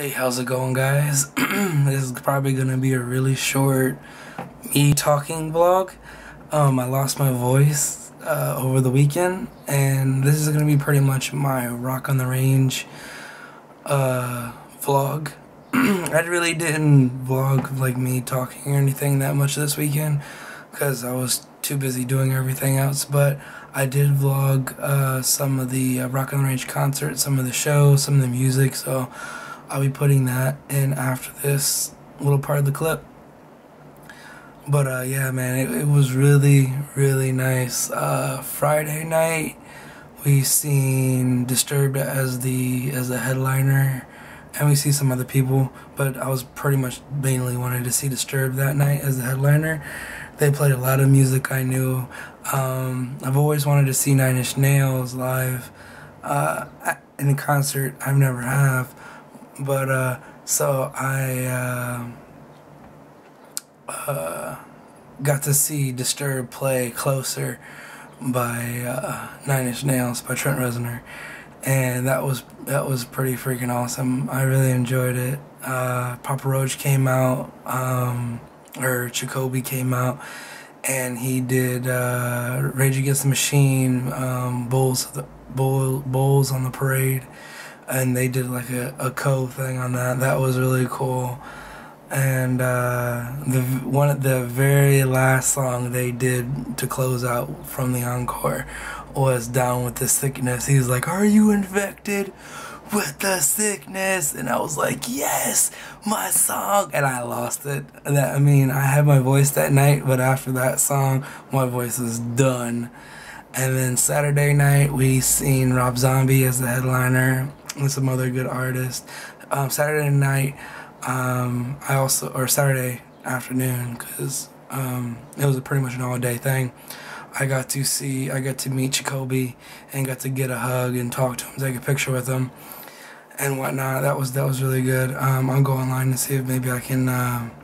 Hey, how's it going, guys? This is probably gonna be a really short me talking vlog. I lost my voice over the weekend, and this is gonna be pretty much my Rock on the Range vlog. I really didn't vlog like me talking or anything that much this weekend because I was too busy doing everything else, but I did vlog some of the Rock on the Range concert, some of the show, some of the music, so I'll be putting that in after this little part of the clip. But yeah, man, it was really, really nice. Friday night, we seen Disturbed as the headliner, and we see some other people, but I was pretty much mainly wanted to see Disturbed that night as the headliner. They played a lot of music I knew. I've always wanted to see Nine Inch Nails live in a concert. I've never have. But so I got to see Disturbed play Closer by Nine Inch Nails by Trent Reznor, and that was pretty freaking awesome. I really enjoyed it. Papa Roach came out, or Jacoby came out, and he did Rage Against the Machine, Bulls on the Parade. And they did like a co-thing on that. That was really cool. And the very last song they did to close out from the encore was Down with the Sickness. He was like, "Are you infected with the sickness?" And I was like, "Yes, my song." And I lost it. I had my voice that night, but after that song, my voice was done. And then Saturday night, we seen Rob Zombie as the headliner and some other good artists. Saturday night, or Saturday afternoon, because it was pretty much an all-day thing. I got to meet Jacoby and got to get a hug and talk to him, take a picture with him, and whatnot. That was really good. I'll go online and see if maybe I can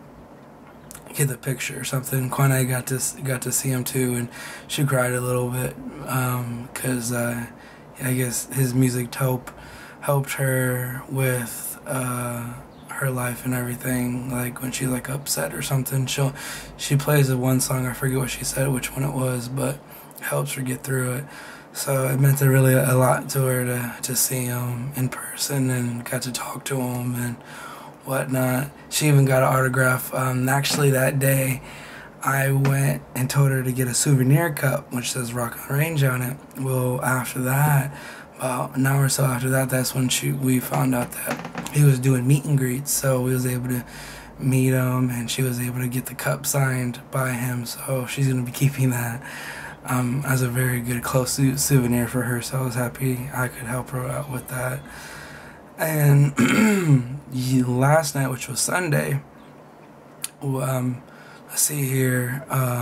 get the picture or something. Quinay got to see him too, and she cried a little bit because I guess his music helped her with her life and everything. Like when she's like upset or something, she plays the one song, I forget what she said, which one it was, but it helps her get through it. So it meant really a lot to her to see him in person and got to talk to him and whatnot. She even got an autograph. Actually that day I went and told her to get a souvenir cup which says Rock on the Range on it. Well, after that, about an hour or so after that, that's when we found out that he was doing meet and greets, so we was able to meet him and she was able to get the cup signed by him, so she's going to be keeping that as a very good close souvenir for her, so I was happy I could help her out with that. And last night, which was Sunday, let's see here,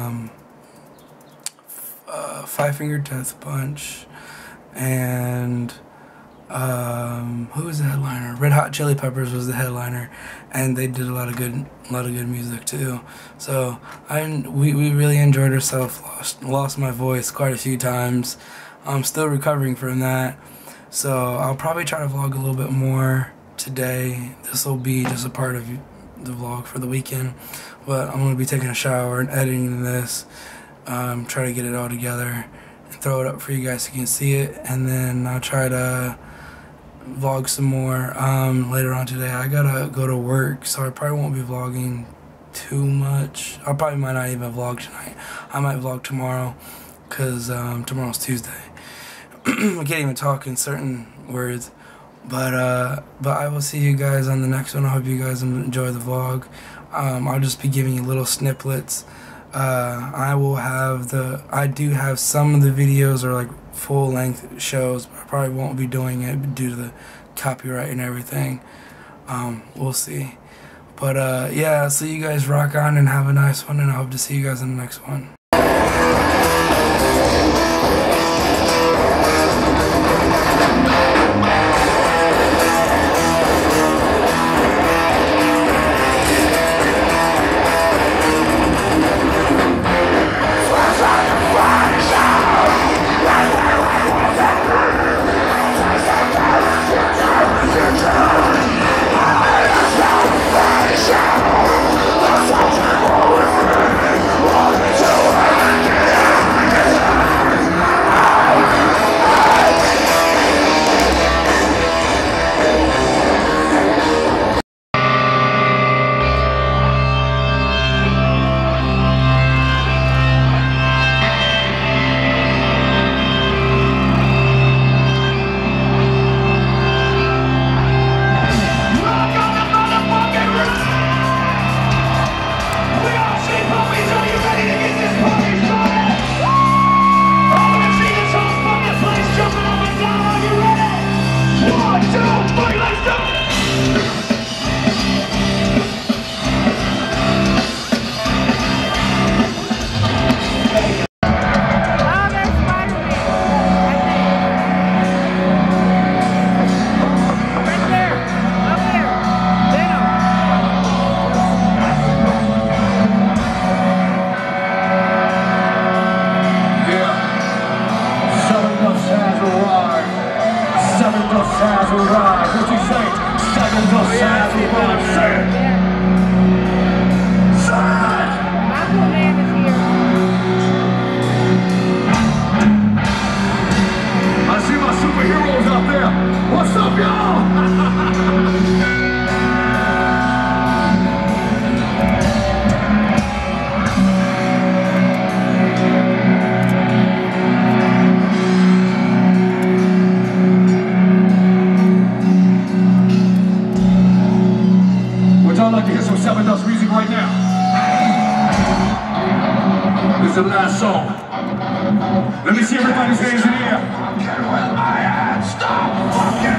Five Finger Death Punch, and who was the headliner? Red Hot Chili Peppers was the headliner, and they did a lot of good music too. So we really enjoyed ourselves. Lost my voice quite a few times. I'm still recovering from that. So I'll probably try to vlog a little bit more today. This will be just a part of the vlog for the weekend. But I'm going to be taking a shower and editing this. Try to get it all together and throw it up for you guys so you can see it. And then I'll try to vlog some more later on today. I gotta go to work, so I probably won't be vlogging too much. I probably might not even vlog tonight. I might vlog tomorrow because tomorrow's Tuesday. I can't even talk in certain words, but I will see you guys on the next one. I hope you guys enjoy the vlog. I'll just be giving you little snippets. I do have some of the videos are like full-length shows, but I probably won't be doing it due to the copyright and everything. We'll see. But yeah, so you guys rock on and have a nice one, and I hope to see you guys in the next one. Sevendust music right now. This is the last song. Let me see everybody's hands in the air. Stop fucking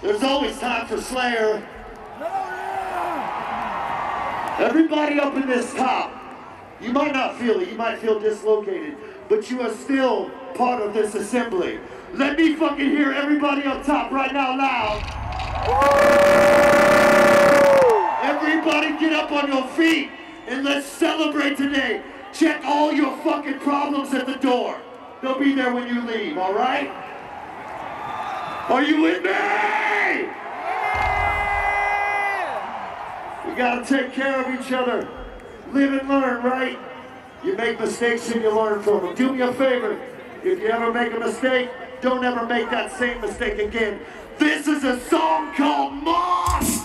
There's always time for Slayer. Everybody up in this top, you might not feel it, you might feel dislocated, but you are still part of this assembly. Let me fucking hear everybody up top right now loud. Everybody get up on your feet and let's celebrate today. Check all your fucking problems at the door. They'll be there when you leave, all right? Are you with me? We gotta take care of each other. Live and learn, right? You make mistakes and you learn from them. Do me a favor. If you ever make a mistake, don't ever make that same mistake again. This is a song called Moss!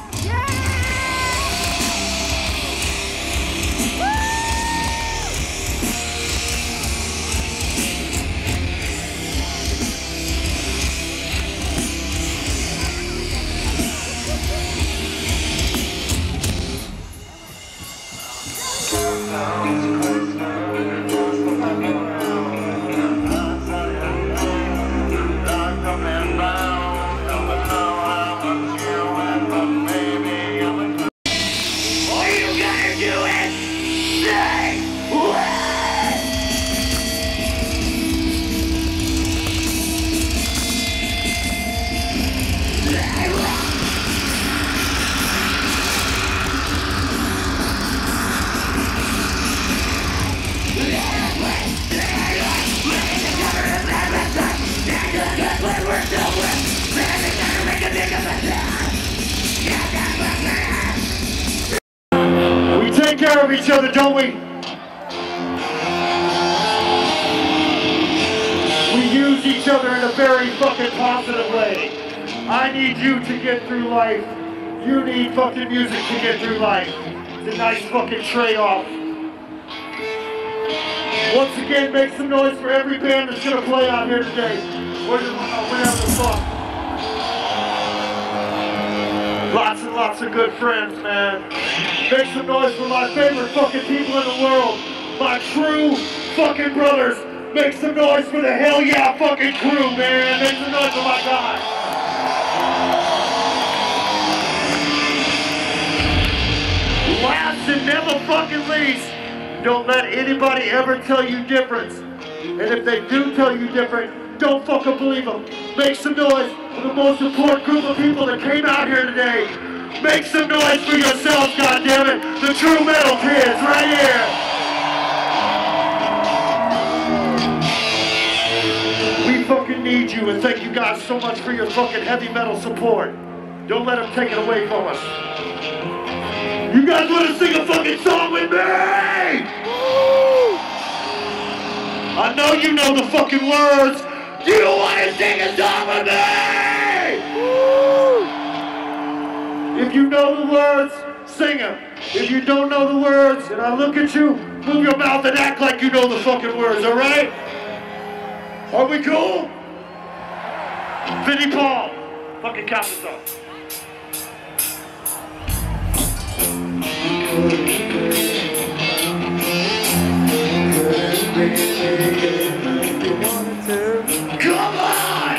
We take care of each other, don't we? We use each other in a very fucking positive way. I need you to get through life. You need fucking music to get through life. It's a nice fucking trade-off. Once again, make some noise for every band that's gonna play out here today. Whatever the fuck. Lots and lots of good friends, man. Make some noise for my favorite fucking people in the world. My true fucking brothers. Make some noise for the Hell Yeah fucking crew, man. Make some noise for my guys. Last and never fucking least, don't let anybody ever tell you different. And if they do tell you different, don't fucking believe them. Make some noise for the most important group of people that came out here today. Make some noise for yourselves, goddammit. The True Metal Kids, right here. We fucking need you, and thank you guys so much for your fucking heavy metal support. Don't let them take it away from us. You guys want to sing a fucking song with me? I know you know the fucking words. Do you want to sing a song with me? If you know the words, sing them. If you don't know the words, and I look at you, move your mouth and act like you know the fucking words, alright? Are we cool? Vinnie Paul, fucking count this off. Come on!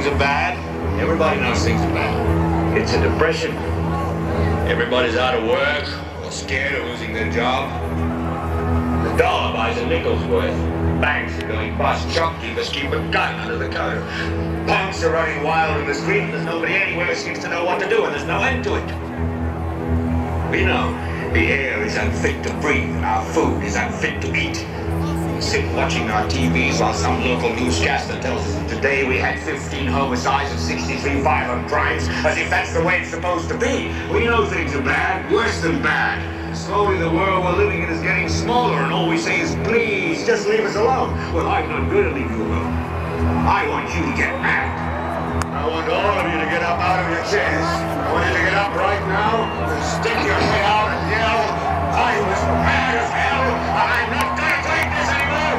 things are bad. Everybody knows things are bad. It's a depression. Everybody's out of work or scared of losing their job. The dollar buys a nickel's worth. Banks are going bust. Shopkeepers keep a gun under the counter. Punks are running wild in the street. There's nobody anywhere who seems to know what to do, and there's no end to it. We know the air is unfit to breathe, and our food is unfit to eat. We sit watching our TVs while some local newscaster tells us that today we had 15 homicides and 63 violent crimes, as if that's the way it's supposed to be. We know things are bad, worse than bad. Slowly the world we're living in is getting smaller, and all we say is, please, just leave us alone. Well, I'm not going to leave you alone. I want you to get mad. I want all of you to get up out of your chairs. I want you to get up right now and stick your head out and yell, I was mad as hell, and I'm not going to take this anymore.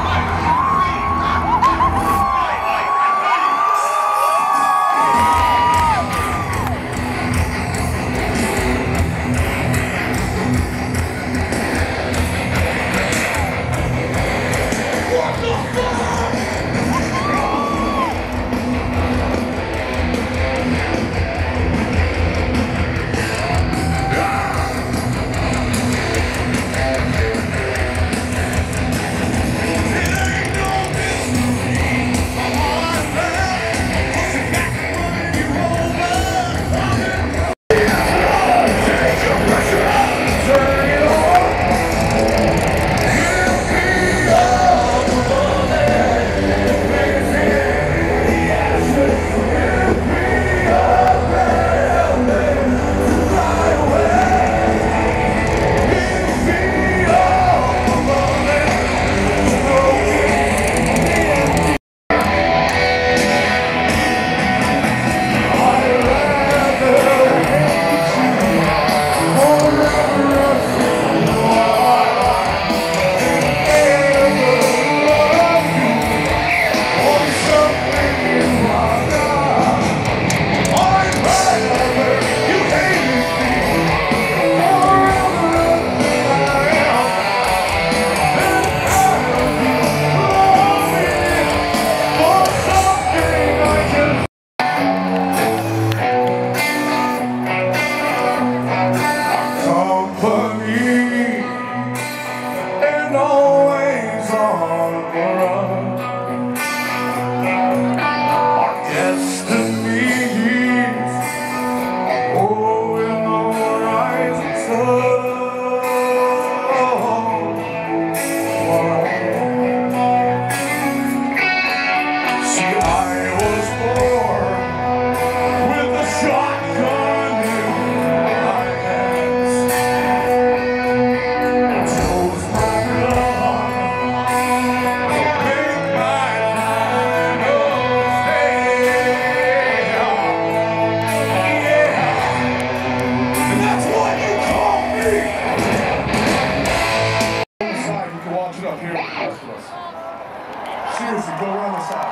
Seriously, go around the side.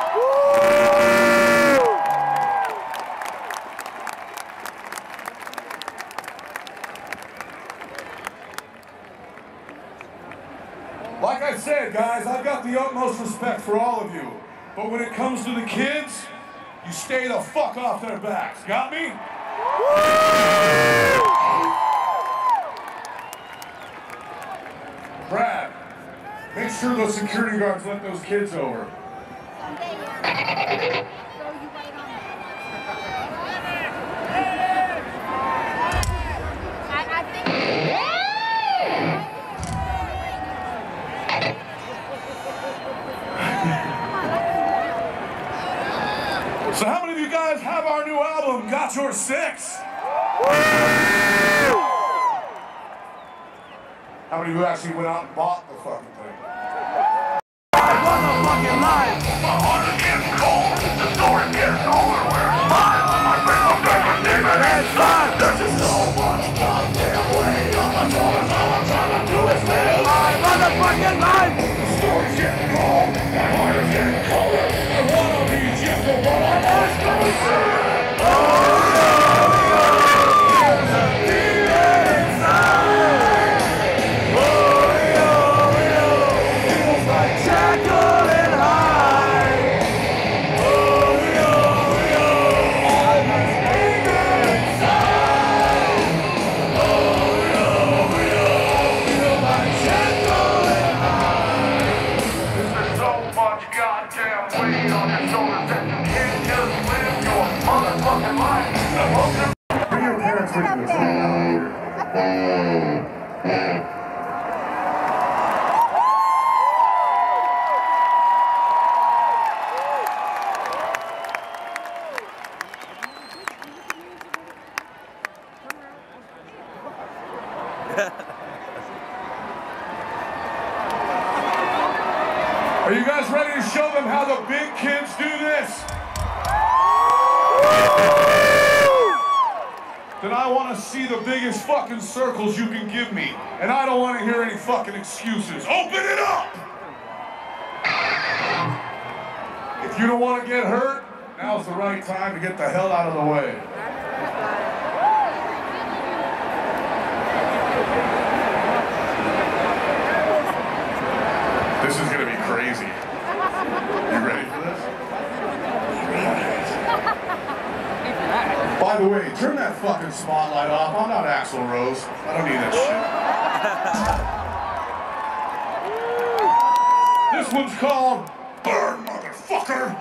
Like I said, guys, I've got the utmost respect for all of you. But when it comes to the kids, you stay the fuck off their backs. Got me? Brad, make sure those security guards let those kids over. So how many of you guys have our new album, Got Your Six? How many of you actually went out and bought the fucking thing? I run the fucking line! My heart gets cold, the story gets older. I bring my favorite demon inside. There's just so much goddamn weight on my shoulders. All I'm trying to do is live. I run the fucking line! The story's getting cold, my heart is getting colder. I wanna be just for what I always gonna say. Jackal and high. Are you guys ready to show them how the big kids do this? Then I want to see the biggest fucking circles you can give me. And I don't want to hear any fucking excuses. Open it up! If you don't want to get hurt, now's the right time to get the hell out of the way. This is gonna be crazy. You ready for this? By the way, turn that fucking spotlight off. I'm not Axl Rose. I don't need that shit. This one's called Burn, Motherfucker!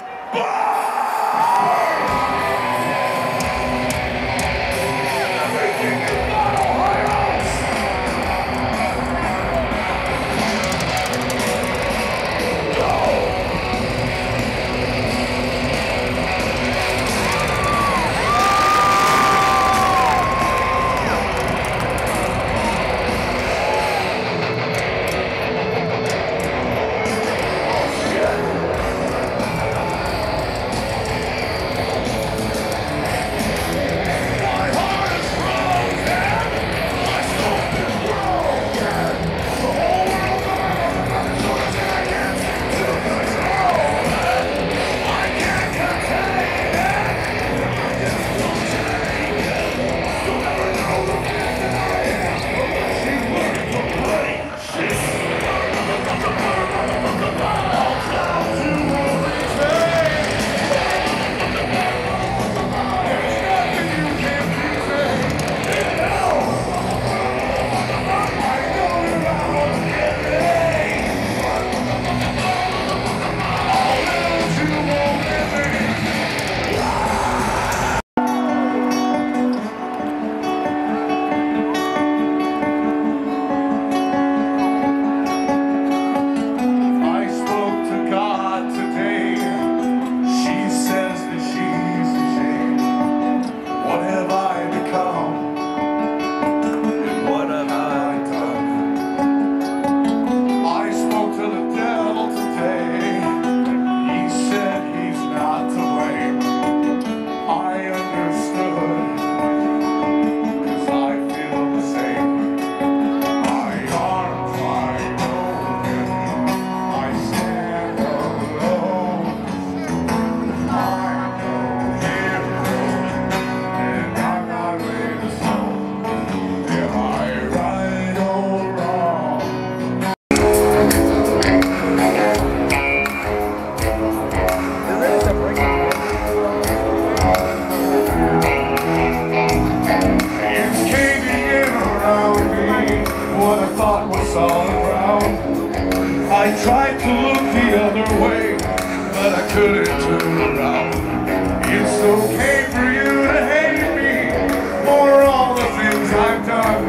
I tried to look the other way, but I couldn't turn around. It's okay for you to hate me for all the things I've done.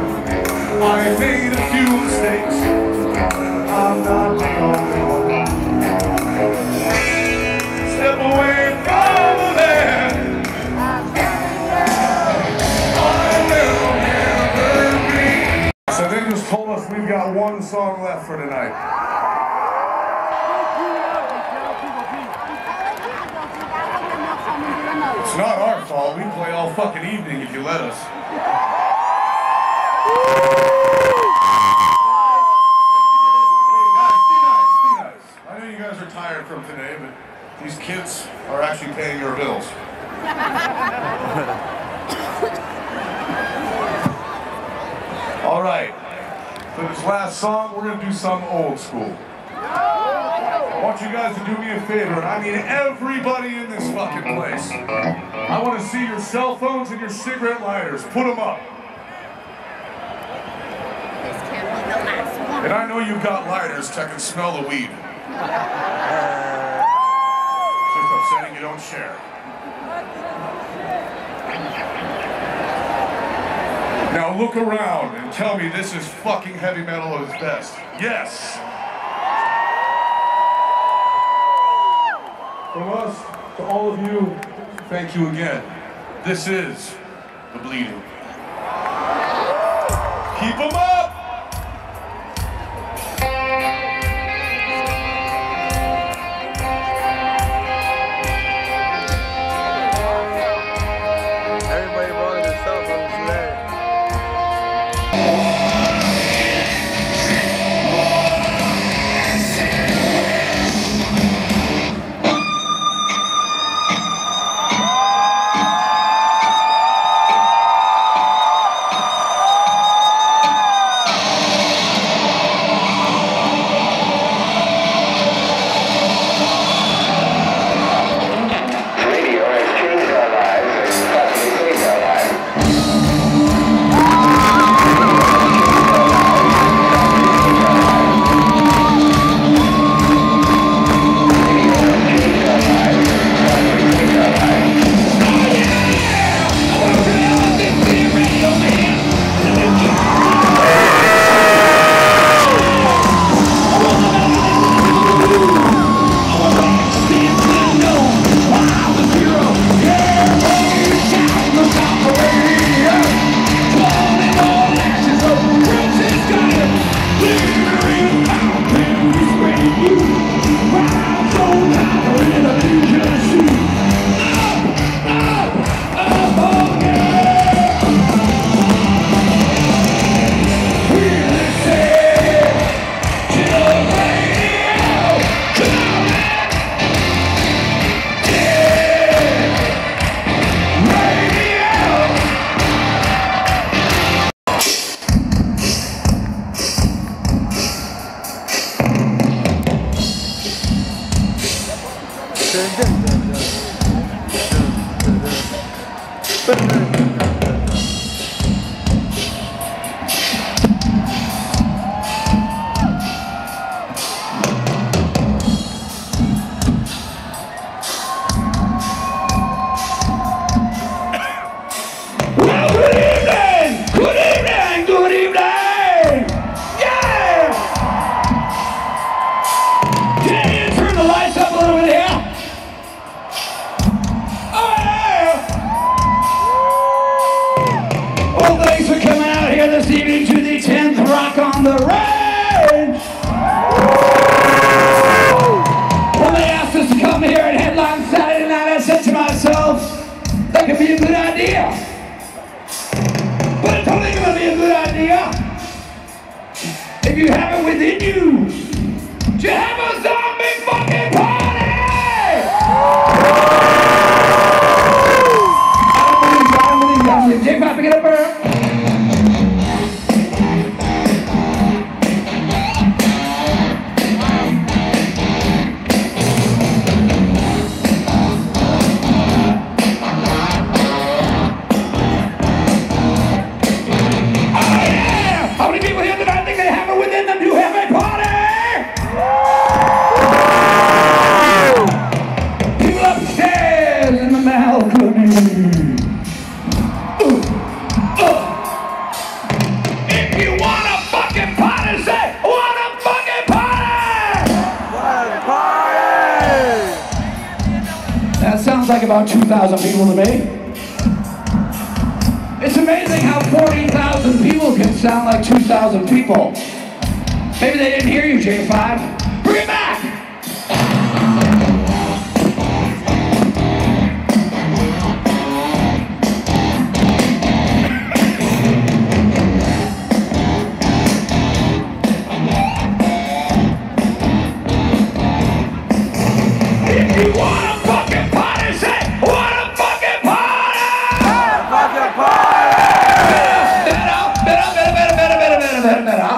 I made a few mistakes, I'm not the only one. Step away from there, I will never be. So they just told us we've got one song left for tonight. It's not our fault. We play all fucking evening if you let us. Hey guys, be nice, be nice. I know you guys are tired from today, but these kids are actually paying your bills. All right. For this last song, we're gonna do some old school. I want you guys to do me a favor, and I mean everybody in this fucking place. I want to see your cell phones and your cigarette lighters. Put them up. This can't be the last one. And I know you've got lighters so I can smell the weed. It's just upsetting you don't share. Now look around and tell me this is fucking heavy metal at its best. Yes! From us to all of you, thank you again. This is The Bleeding. Keep 'em up! within you to have a zombie fucking party! I believe J-Pop, pick it up, bro. Sounds like about 2,000 people to me. It's amazing how 40,000 people can sound like 2,000 people. Maybe they didn't hear you, J5. Bring it back! If you want a fucking party, say, what a fucking party! Fucking party! Better.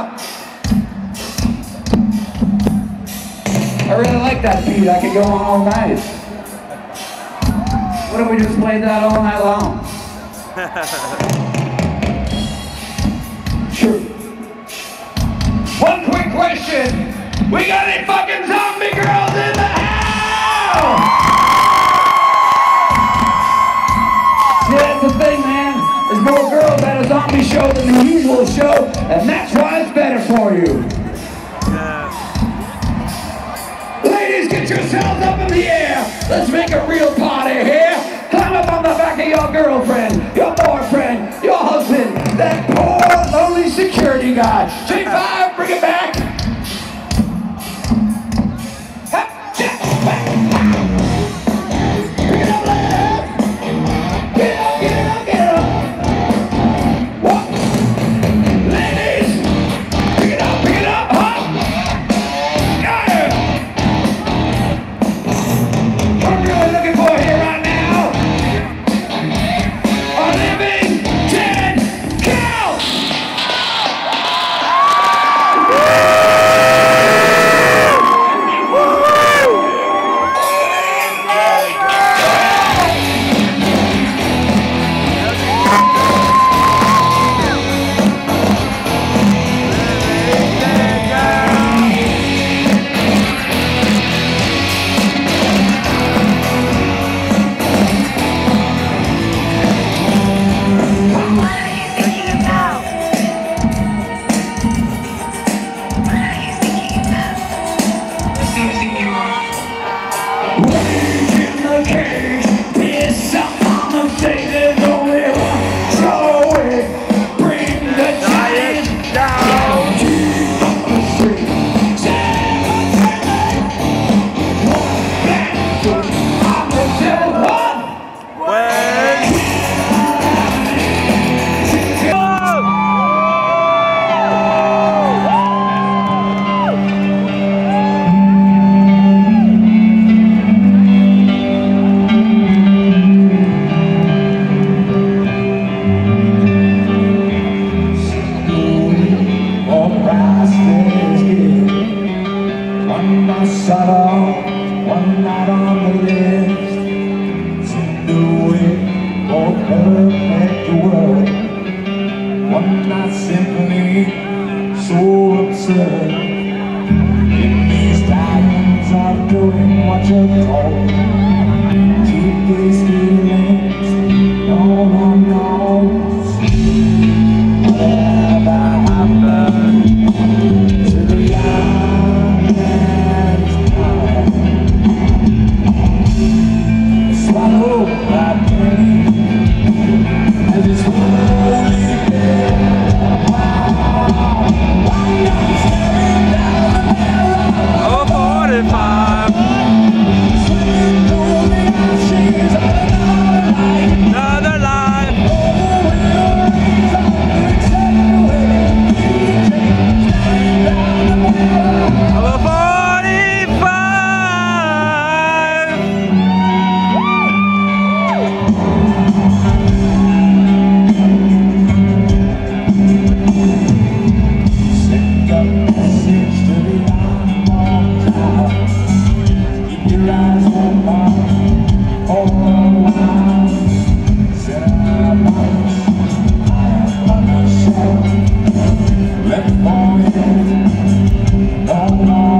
I really like that beat. I could go on all night. What if we just played that all night long? Sure. One quick question. We got any fucking zombie girls in the house? See, that's the thing, man. There's more girls at a zombie show than the usual show, and that's why it's better for you. Ladies, get yourselves up in the air. Let's make a real party here. Climb up on the back of your girlfriend, your boyfriend, your husband, that poor, lonely security guy. J5, bring it back. Bring it up, ladies. Get it up, get it up, get it up. What? Ladies, pick it up, huh? Yeah. What I'm really looking for here right now are living dead cows. One night on the list, seemed to wait for perfect world. One night symphony, so absurd. In these times of doing what you're told, keep these feelings all on knows. Whatever happened to the young man's time? Swallow that pain and it's holy dead. Why not staring down the barrel? Oh, 45. Bye.